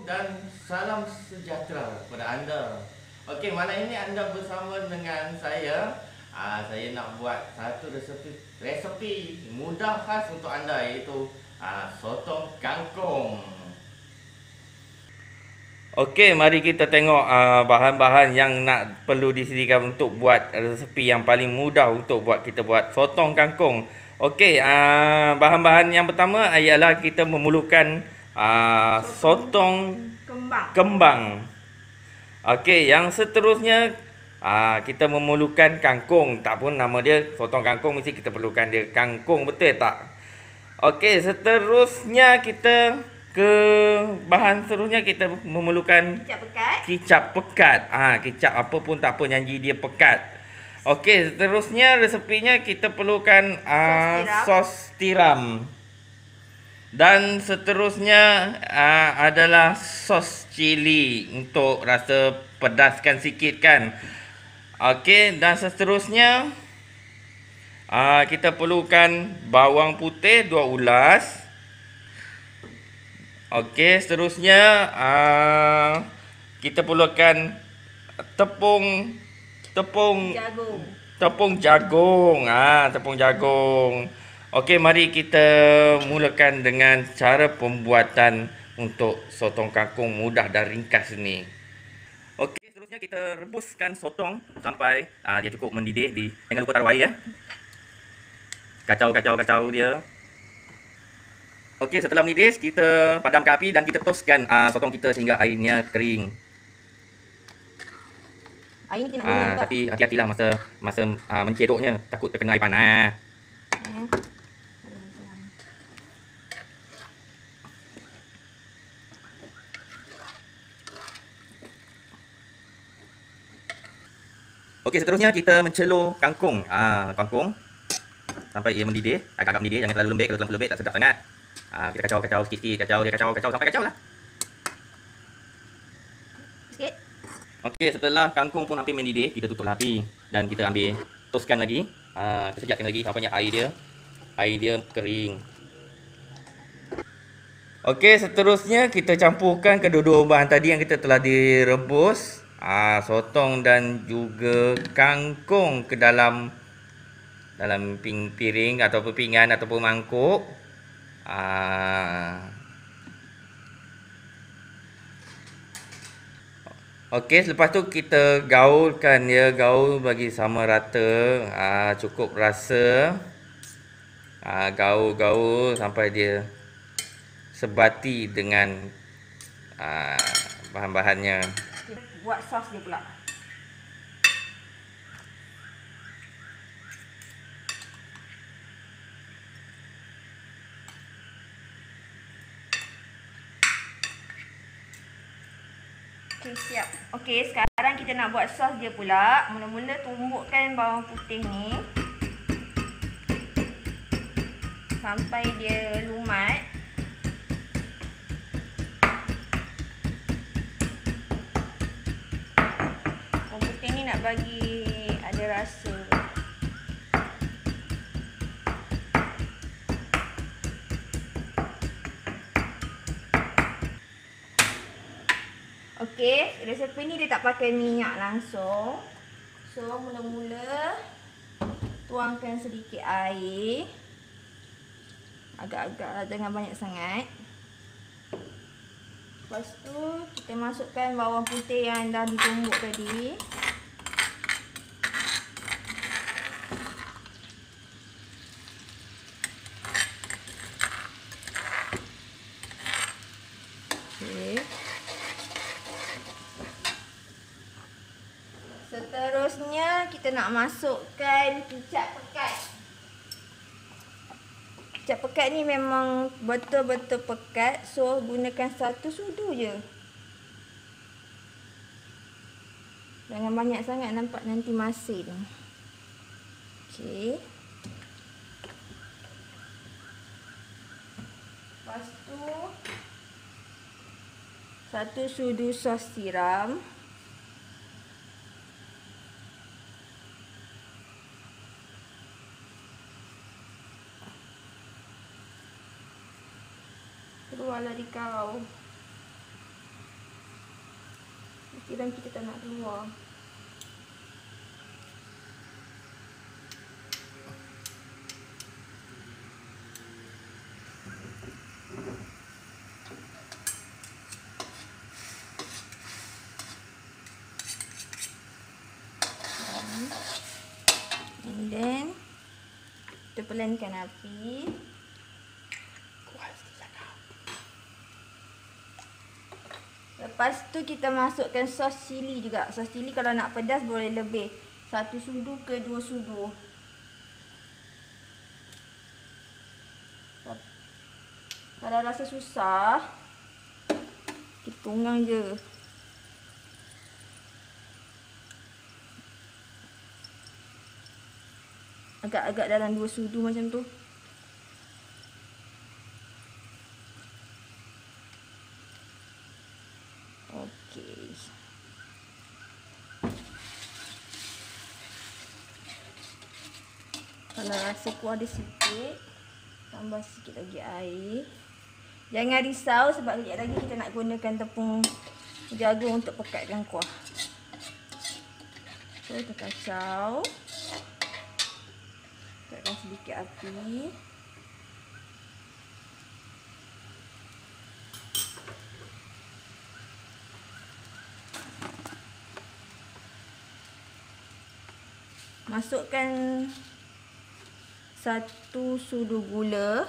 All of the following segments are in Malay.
dan salam sejahtera kepada anda. Okey, malam ini anda bersama dengan saya. Saya nak buat satu resepi mudah khas untuk anda, iaitu sotong kangkung. Okey, mari kita tengok bahan-bahan yang nak perlu disediakan untuk buat resepi yang paling mudah untuk kita buat sotong kangkung. Okey, bahan-bahan yang pertama ialah kita memerlukan sotong kembang. Okey, yang seterusnya kita memerlukan kangkung. Tak pun nama dia sotong kangkung, mesti kita perlukan dia kangkung, betul tak? Okey, seterusnya kita bahan seterusnya kita memerlukan kicap pekat. Kicap apa pun tak apa, janji dia pekat. Okey, seterusnya resepinya kita perlukan sos tiram. Dan seterusnya adalah sos cili untuk rasa pedaskan sikit kan. Okey, dan seterusnya kita perlukan bawang putih 2 ulas. Okey, seterusnya kita perlukan tepung jagung. Tepung jagung. Okey, mari kita mulakan dengan cara pembuatan untuk sotong kangkung mudah dan ringkas ini. Okey, seterusnya kita rebuskan sotong sampai dia cukup mendidih. Jangan lupa taruh air ya. Kacau dia. Okey, setelah mendidih, kita padamkan api dan kita toskan sotong kita sehingga airnya kering. Air ni nak tapi hati-hatilah masa mencedoknya, takut terkena air panas. Okey, seterusnya kita mencelur kangkung. Kangkung sampai ia mendidih, agak-agak mendidih, jangan terlalu lembek. Kalau terlalu lembek tak sedap sangat. Kita kacau sikit-sikit, kacau sampai kacau lah. sikit. Okey, setelah kangkung pun hampir mendidih, kita tutup api dan kita ambil toskan lagi. Kita sejakkan lagi sampainya air dia kering. Okey, seterusnya kita campurkan kedua-dua bahan tadi yang kita telah direbus, sotong dan juga kangkung ke dalam piring ataupun pinggan ataupun mangkuk. Okey, selepas tu kita gaulkan dia, gaul bagi sama rata, cukup rasa. Gaul sampai dia sebati dengan bahan-bahannya. Buat sos dia pula. Okey, siap. Okey, sekarang kita nak buat sos dia pula. Mula-mula tumbukkan bawang putih ni sampai dia lumat. Bawang putih ni nak bagi ada rasa. Okey, resepi ni dia tak pakai minyak langsung. So, mula-mula tuangkan sedikit air. Agak-agak, jangan banyak sangat. Lepas tu, kita masukkan bawang putih yang dah ditumbuk tadi. Okey. Seterusnya kita nak masukkan kicap pekat. Kicap pekat ni memang betul-betul pekat, so gunakan 1 sudu je. Jangan banyak sangat, nampak nanti masin. Okey. Lepas tu 1 sudu sos tiram. Keluarlah di kau. Dan kita tak nak keluar. And then kita pelankan api. Lepas tu kita masukkan sos cili juga. Sos cili kalau nak pedas boleh lebih. 1 sudu ke 2 sudu. Kalau rasa susah, kita tunggang je. Agak-agak dalam 2 sudu macam tu. Okey. Kalau rasa kuah dia sikit, tambah sikit lagi air. Jangan risau sebab sekejap lagi kita nak gunakan tepung jagung untuk pekatkan kuah. So, kita kacau. Tekan sedikit api. Masukkan 1 sudu gula.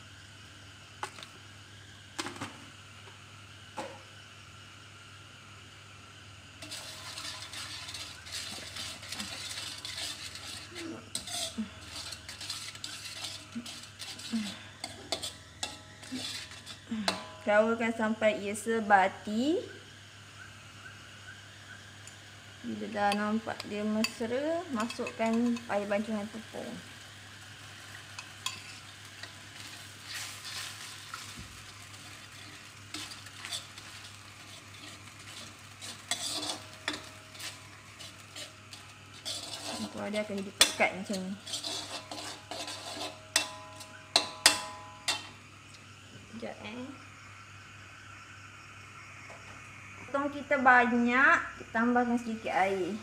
Gaulkan sampai ia sebati. Bila dah nampak dia mesra, masukkan air bancuhan tepung. Kuah dia akan jadi pekat macam ni. Sekejap Potong kita banyak, kita tambahkan sedikit air.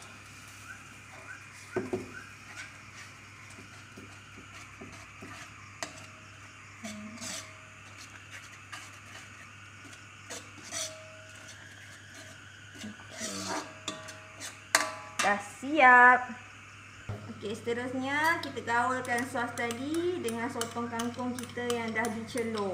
Dah siap. Okey, seterusnya kita gaulkan sos tadi dengan sotong kangkung kita yang dah dicelur.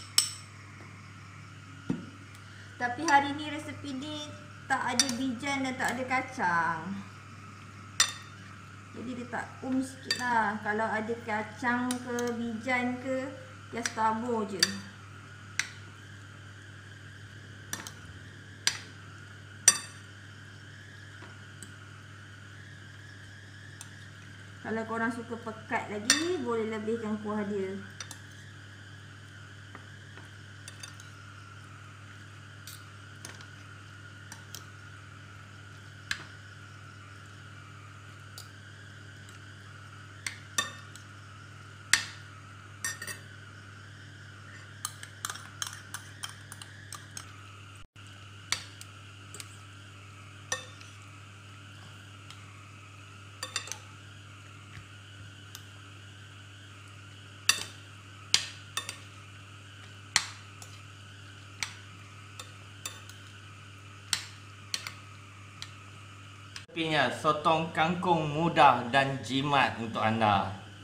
Tapi hari ni resepi ni tak ada bijan dan tak ada kacang. Jadi dia tak sikit lah. Kalau ada kacang ke bijan ke, just tabur je. Kalau korang suka pekat lagi, boleh lebihkan kuah dia. Resepinya sotong kangkung mudah dan jimat untuk anda.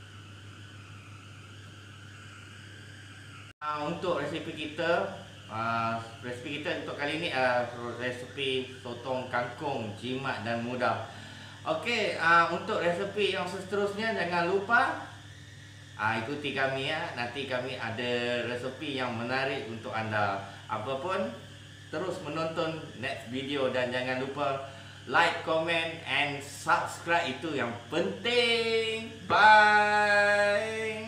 Untuk resepi kita untuk kali ini resepi sotong kangkung jimat dan mudah. Okey, untuk resepi yang seterusnya jangan lupa ikuti kami ya. Nanti kami ada resepi yang menarik untuk anda. Apapun, terus menonton next video dan jangan lupa like, comment and subscribe, itu yang penting. Bye.